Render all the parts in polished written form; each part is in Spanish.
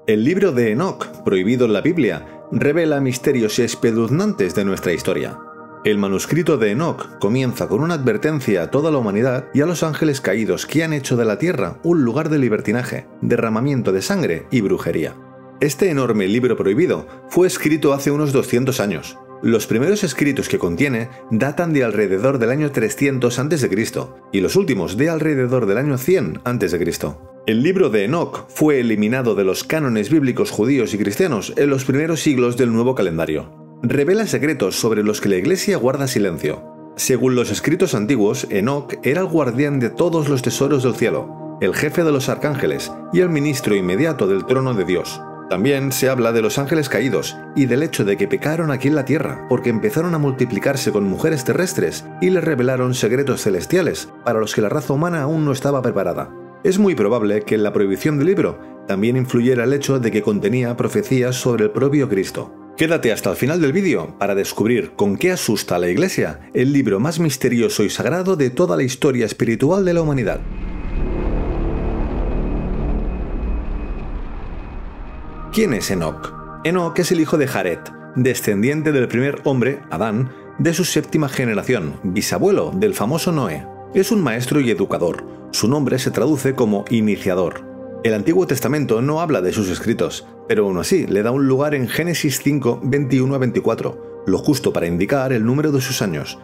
El libro de Enoc, prohibido en la Biblia, revela misterios espeluznantes de nuestra historia. El manuscrito de Enoc comienza con una advertencia a toda la humanidad y a los ángeles caídos que han hecho de la tierra un lugar de libertinaje, derramamiento de sangre y brujería. Este enorme libro prohibido fue escrito hace unos 200 años. Los primeros escritos que contiene datan de alrededor del año 300 a.C. y los últimos de alrededor del año 100 a.C. El libro de Enoc fue eliminado de los cánones bíblicos judíos y cristianos en los primeros siglos del nuevo calendario. Revela secretos sobre los que la Iglesia guarda silencio. Según los escritos antiguos, Enoc era el guardián de todos los tesoros del cielo, el jefe de los arcángeles y el ministro inmediato del trono de Dios. También se habla de los ángeles caídos y del hecho de que pecaron aquí en la tierra porque empezaron a multiplicarse con mujeres terrestres y les revelaron secretos celestiales para los que la raza humana aún no estaba preparada. Es muy probable que en la prohibición del libro también influyera el hecho de que contenía profecías sobre el propio Cristo. Quédate hasta el final del vídeo para descubrir con qué asusta a la Iglesia el libro más misterioso y sagrado de toda la historia espiritual de la humanidad. ¿Quién es Enoc? Enoc es el hijo de Jared, descendiente del primer hombre, Adán, de su séptima generación, bisabuelo del famoso Noé. Es un maestro y educador. Su nombre se traduce como iniciador. El Antiguo Testamento no habla de sus escritos, pero aún así le da un lugar en Génesis 5, 21 a 24, lo justo para indicar el número de sus años,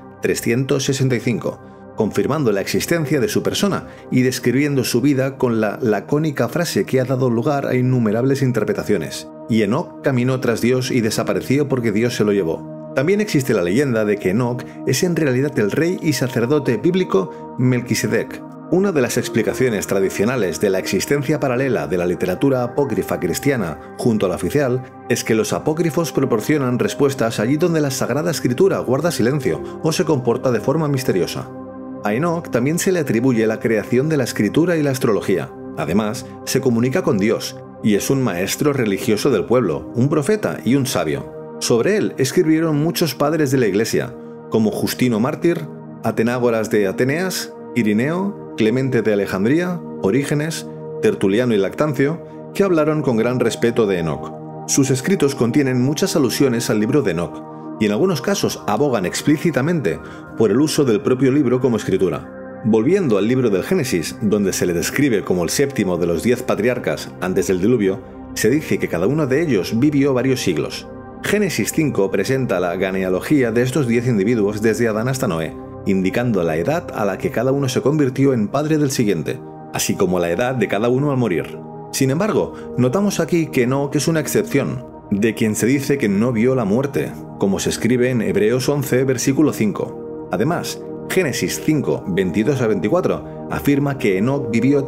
365, confirmando la existencia de su persona y describiendo su vida con la lacónica frase que ha dado lugar a innumerables interpretaciones. Y Enoc caminó tras Dios y desapareció porque Dios se lo llevó. También existe la leyenda de que Enoc es en realidad el rey y sacerdote bíblico Melquisedec. Una de las explicaciones tradicionales de la existencia paralela de la literatura apócrifa cristiana junto a la oficial es que los apócrifos proporcionan respuestas allí donde la Sagrada Escritura guarda silencio o se comporta de forma misteriosa. A Enoc también se le atribuye la creación de la escritura y la astrología. Además, se comunica con Dios y es un maestro religioso del pueblo, un profeta y un sabio. Sobre él escribieron muchos padres de la Iglesia, como Justino Mártir, Atenágoras de Ateneas, Irineo, Clemente de Alejandría, Orígenes, Tertuliano y Lactancio, que hablaron con gran respeto de Enoc. Sus escritos contienen muchas alusiones al libro de Enoc, y en algunos casos abogan explícitamente por el uso del propio libro como escritura. Volviendo al libro del Génesis, donde se le describe como el séptimo de los 10 patriarcas antes del diluvio, se dice que cada uno de ellos vivió varios siglos. Génesis 5 presenta la genealogía de estos 10 individuos desde Adán hasta Noé, indicando la edad a la que cada uno se convirtió en padre del siguiente, así como la edad de cada uno al morir. Sin embargo, notamos aquí que Enoc es una excepción, de quien se dice que no vio la muerte, como se escribe en Hebreos 11, versículo 5. Además, Génesis 5, 22 a 24 afirma que Enoc vivió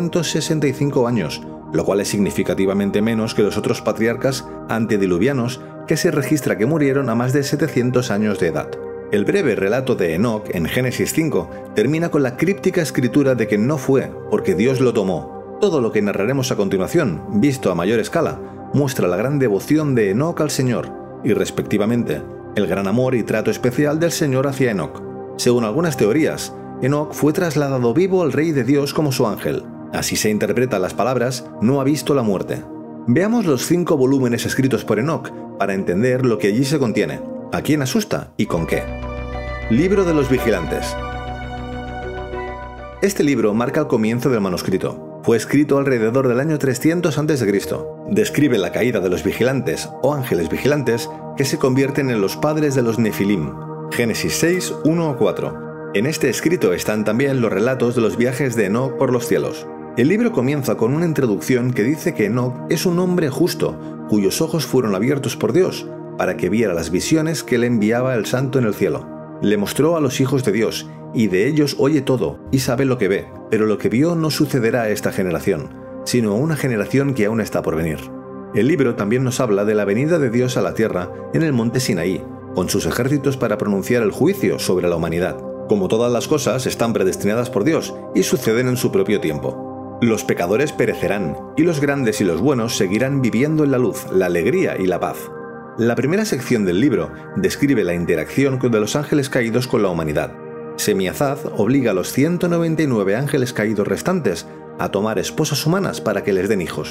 365 años, lo cual es significativamente menos que los otros patriarcas antediluvianos que se registra que murieron a más de 700 años de edad. El breve relato de Enoc en Génesis 5 termina con la críptica escritura de que no fue, porque Dios lo tomó. Todo lo que narraremos a continuación, visto a mayor escala, muestra la gran devoción de Enoc al Señor, y respectivamente, el gran amor y trato especial del Señor hacia Enoc. Según algunas teorías, Enoc fue trasladado vivo al Rey de Dios como su ángel. Así se interpretan las palabras, no ha visto la muerte. Veamos los 5 volúmenes escritos por Enoc para entender lo que allí se contiene, a quién asusta y con qué. Libro de los Vigilantes. Este libro marca el comienzo del manuscrito. Fue escrito alrededor del año 300 a.C. Describe la caída de los vigilantes o ángeles vigilantes que se convierten en los padres de los Nefilim. Génesis 6, 1 a 4. En este escrito están también los relatos de los viajes de Enoc por los cielos. El libro comienza con una introducción que dice que Enoc es un hombre justo, cuyos ojos fueron abiertos por Dios, para que viera las visiones que le enviaba el santo en el cielo. Le mostró a los hijos de Dios, y de ellos oye todo, y sabe lo que ve, pero lo que vio no sucederá a esta generación, sino a una generación que aún está por venir. El libro también nos habla de la venida de Dios a la tierra en el monte Sinaí, con sus ejércitos para pronunciar el juicio sobre la humanidad. Como todas las cosas, están predestinadas por Dios y suceden en su propio tiempo. Los pecadores perecerán, y los grandes y los buenos seguirán viviendo en la luz, la alegría y la paz. La primera sección del libro describe la interacción de los ángeles caídos con la humanidad. Semiazaz obliga a los 199 ángeles caídos restantes a tomar esposas humanas para que les den hijos.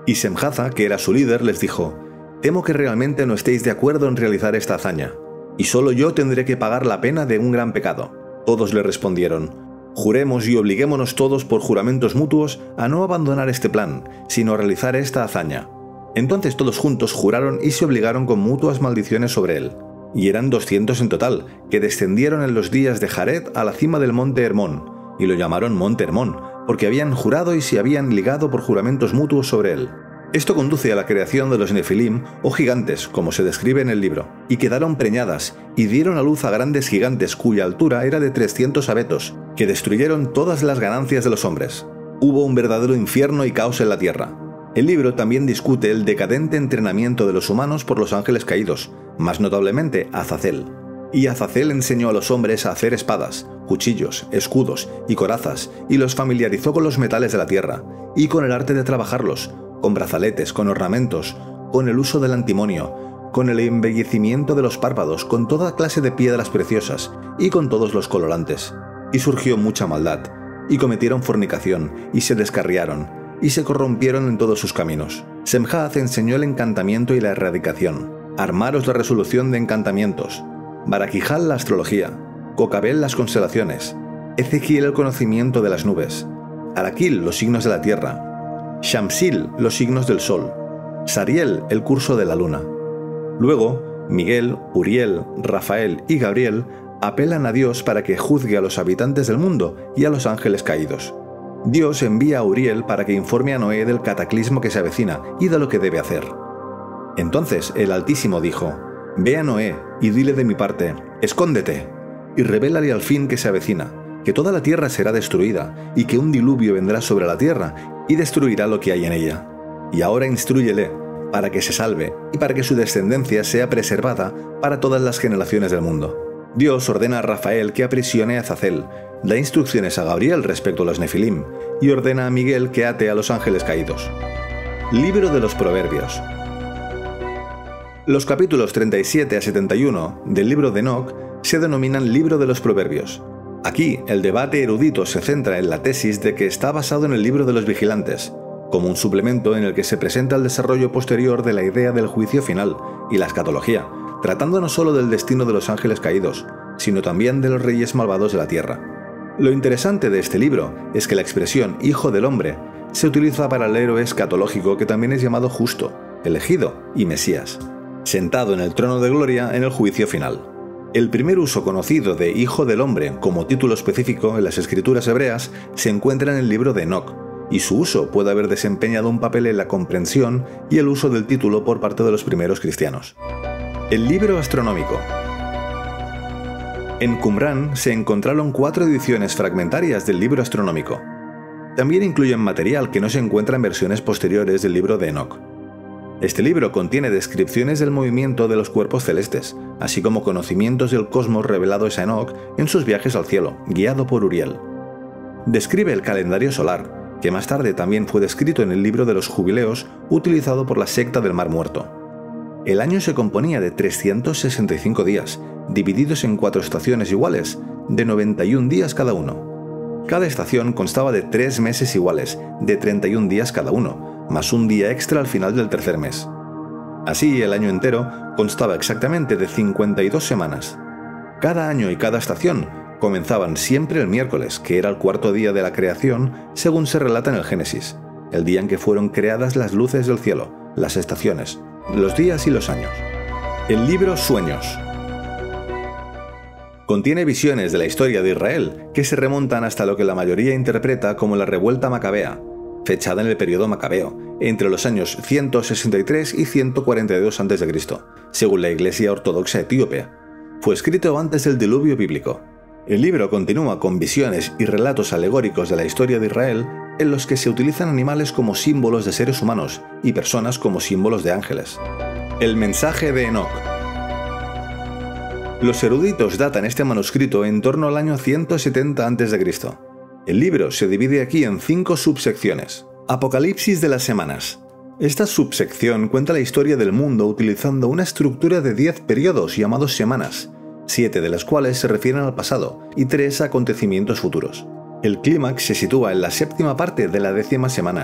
Y Semjaza, que era su líder, les dijo: «Temo que realmente no estéis de acuerdo en realizar esta hazaña, y solo yo tendré que pagar la pena de un gran pecado». Todos le respondieron: «Juremos y obliguémonos todos por juramentos mutuos a no abandonar este plan, sino a realizar esta hazaña». Entonces todos juntos juraron y se obligaron con mutuas maldiciones sobre él. Y eran 200 en total, que descendieron en los días de Jared a la cima del monte Hermón, y lo llamaron monte Hermón, porque habían jurado y se habían ligado por juramentos mutuos sobre él. Esto conduce a la creación de los Nefilim, o gigantes, como se describe en el libro, y quedaron preñadas, y dieron a luz a grandes gigantes cuya altura era de 300 abetos, que destruyeron todas las ganancias de los hombres. Hubo un verdadero infierno y caos en la tierra. El libro también discute el decadente entrenamiento de los humanos por los ángeles caídos, más notablemente Azazel. Y Azazel enseñó a los hombres a hacer espadas, cuchillos, escudos y corazas, y los familiarizó con los metales de la tierra, y con el arte de trabajarlos, con brazaletes, con ornamentos, con el uso del antimonio, con el embellecimiento de los párpados, con toda clase de piedras preciosas, y con todos los colorantes. Y surgió mucha maldad, y cometieron fornicación, y se descarriaron, y se corrompieron en todos sus caminos. Semjaz enseñó el encantamiento y la erradicación, Armaros la resolución de encantamientos, Baraquijal la astrología, Cocabel las constelaciones, Ezequiel el conocimiento de las nubes, Araquil los signos de la tierra, Shamsil los signos del sol, Sariel el curso de la luna. Luego, Miguel, Uriel, Rafael y Gabriel apelan a Dios para que juzgue a los habitantes del mundo y a los ángeles caídos. Dios envía a Uriel para que informe a Noé del cataclismo que se avecina y de lo que debe hacer. Entonces el Altísimo dijo: «Ve a Noé y dile de mi parte, escóndete, y revélale al fin que se avecina, que toda la tierra será destruida, y que un diluvio vendrá sobre la tierra y destruirá lo que hay en ella. Y ahora instrúyele, para que se salve, y para que su descendencia sea preservada para todas las generaciones del mundo». Dios ordena a Rafael que aprisione a Azazel, da instrucciones a Gabriel respecto a los Nefilim, y ordena a Miguel que ate a los ángeles caídos. Libro de los Proverbios. Los capítulos 37 a 71 del libro de Enoc se denominan Libro de los Proverbios. Aquí, el debate erudito se centra en la tesis de que está basado en el libro de los vigilantes, como un suplemento en el que se presenta el desarrollo posterior de la idea del juicio final y la escatología, tratando no solo del destino de los ángeles caídos, sino también de los reyes malvados de la tierra. Lo interesante de este libro es que la expresión «hijo del hombre» se utiliza para el héroe escatológico que también es llamado justo, elegido y Mesías, sentado en el trono de gloria en el juicio final. El primer uso conocido de «hijo del hombre» como título específico en las escrituras hebreas se encuentra en el libro de Enoc, y su uso puede haber desempeñado un papel en la comprensión y el uso del título por parte de los primeros cristianos. El libro astronómico. En Qumrán se encontraron 4 ediciones fragmentarias del libro astronómico. También incluyen material que no se encuentra en versiones posteriores del libro de Enoc. Este libro contiene descripciones del movimiento de los cuerpos celestes, así como conocimientos del cosmos revelados a Enoc en sus viajes al cielo, guiado por Uriel. Describe el calendario solar, que más tarde también fue descrito en el libro de los jubileos utilizado por la secta del Mar Muerto. El año se componía de 365 días, divididos en 4 estaciones iguales, de 91 días cada uno. Cada estación constaba de 3 meses iguales, de 31 días cada uno, más un día extra al final del tercer mes. Así, el año entero constaba exactamente de 52 semanas. Cada año y cada estación comenzaban siempre el miércoles, que era el 4.º día de la creación, según se relata en el Génesis, el día en que fueron creadas las luces del cielo, las estaciones, los días y los años. El libro Sueños. Contiene visiones de la historia de Israel que se remontan hasta lo que la mayoría interpreta como la revuelta macabea, fechada en el periodo macabeo, entre los años 163 y 142 a.C., según la Iglesia Ortodoxa Etíope. Fue escrito antes del diluvio bíblico. El libro continúa con visiones y relatos alegóricos de la historia de Israel en los que se utilizan animales como símbolos de seres humanos y personas como símbolos de ángeles. El mensaje de Enoc. Los eruditos datan este manuscrito en torno al año 170 a.C. El libro se divide aquí en 5 subsecciones. Apocalipsis de las semanas. Esta subsección cuenta la historia del mundo utilizando una estructura de 10 periodos llamados semanas, 7 de las cuales se refieren al pasado y 3 a acontecimientos futuros. El clímax se sitúa en la 7ª parte de la 10ª semana,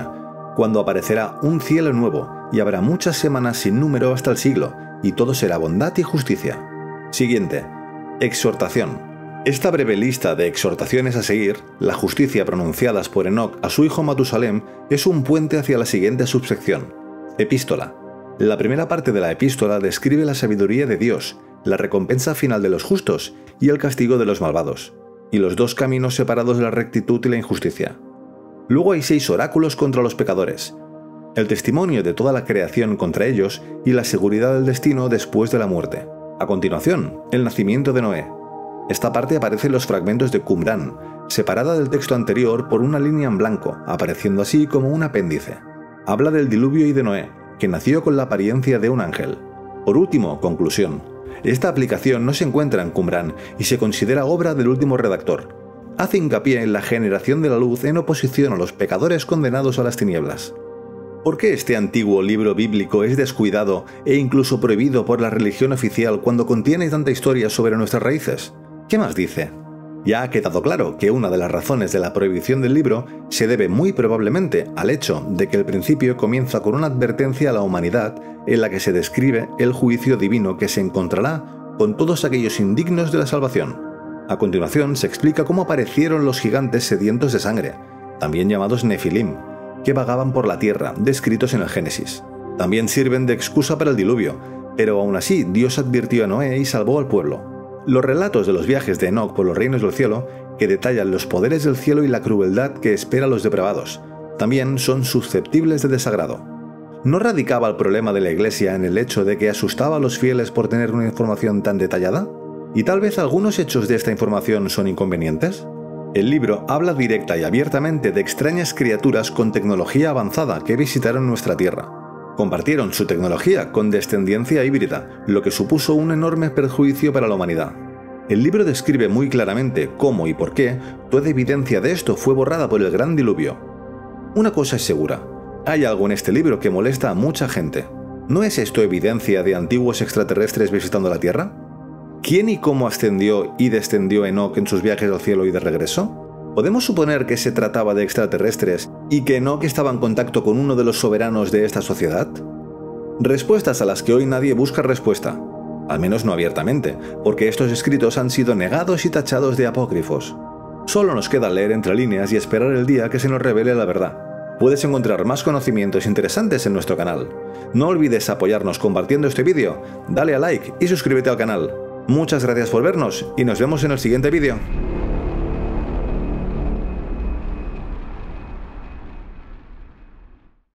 cuando aparecerá un cielo nuevo y habrá muchas semanas sin número hasta el siglo, y todo será bondad y justicia. Siguiente. Exhortación. Esta breve lista de exhortaciones a seguir, la justicia pronunciadas por Enoc a su hijo Matusalem, es un puente hacia la siguiente subsección. Epístola. La primera parte de la epístola describe la sabiduría de Dios, la recompensa final de los justos y el castigo de los malvados, y los dos caminos separados de la rectitud y la injusticia. Luego hay 6 oráculos contra los pecadores, el testimonio de toda la creación contra ellos y la seguridad del destino después de la muerte. A continuación, el nacimiento de Noé. Esta parte aparece en los fragmentos de Qumran, separada del texto anterior por una línea en blanco, apareciendo así como un apéndice. Habla del diluvio y de Noé, que nació con la apariencia de un ángel. Por último, conclusión. Esta aplicación no se encuentra en Qumran y se considera obra del último redactor. Hace hincapié en la generación de la luz en oposición a los pecadores condenados a las tinieblas. ¿Por qué este antiguo libro bíblico es descuidado e incluso prohibido por la religión oficial cuando contiene tanta historia sobre nuestras raíces? ¿Qué más dice? Ya ha quedado claro que una de las razones de la prohibición del libro se debe muy probablemente al hecho de que el principio comienza con una advertencia a la humanidad en la que se describe el juicio divino que se encontrará con todos aquellos indignos de la salvación. A continuación se explica cómo aparecieron los gigantes sedientos de sangre, también llamados Nefilim, que vagaban por la tierra, descritos en el Génesis. También sirven de excusa para el diluvio, pero aún así Dios advirtió a Noé y salvó al pueblo. Los relatos de los viajes de Enoc por los reinos del cielo, que detallan los poderes del cielo y la crueldad que espera a los depravados, también son susceptibles de desagrado. ¿No radicaba el problema de la Iglesia en el hecho de que asustaba a los fieles por tener una información tan detallada? ¿Y tal vez algunos hechos de esta información son inconvenientes? El libro habla directa y abiertamente de extrañas criaturas con tecnología avanzada que visitaron nuestra Tierra. Compartieron su tecnología con descendencia híbrida, lo que supuso un enorme perjuicio para la humanidad. El libro describe muy claramente cómo y por qué toda evidencia de esto fue borrada por el gran diluvio. Una cosa es segura, hay algo en este libro que molesta a mucha gente. ¿No es esto evidencia de antiguos extraterrestres visitando la Tierra? ¿Quién y cómo ascendió y descendió Enoc en sus viajes al cielo y de regreso? ¿Podemos suponer que se trataba de extraterrestres y que Enoc estaba en contacto con uno de los soberanos de esta sociedad? Respuestas a las que hoy nadie busca respuesta, al menos no abiertamente, porque estos escritos han sido negados y tachados de apócrifos. Solo nos queda leer entre líneas y esperar el día que se nos revele la verdad. Puedes encontrar más conocimientos interesantes en nuestro canal. No olvides apoyarnos compartiendo este vídeo, dale a like y suscríbete al canal. Muchas gracias por vernos y nos vemos en el siguiente vídeo.